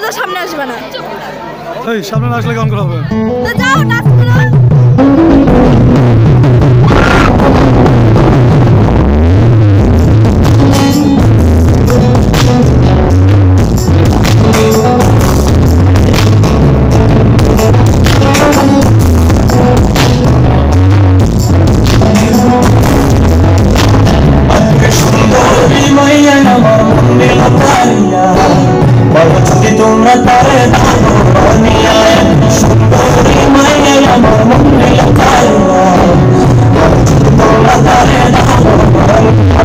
খবরদার সামনে আসবে না। এই সামনে না আসলে কেমন করে হবে? তো যাও নাচ করো। Sundori Maiya namar mundi latariya, bajti tumra tare dano baniya. Sundori Maiya namar mundi latariya, bajti tumra tare dano baniya.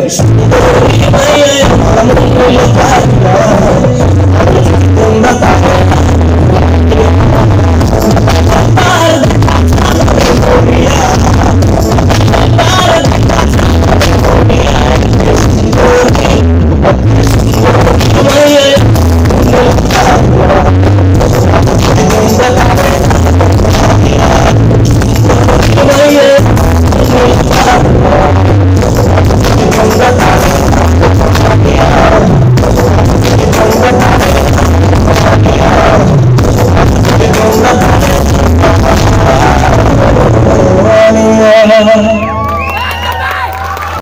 Sundori Maiya namar mundi latariya, bajti tumra tare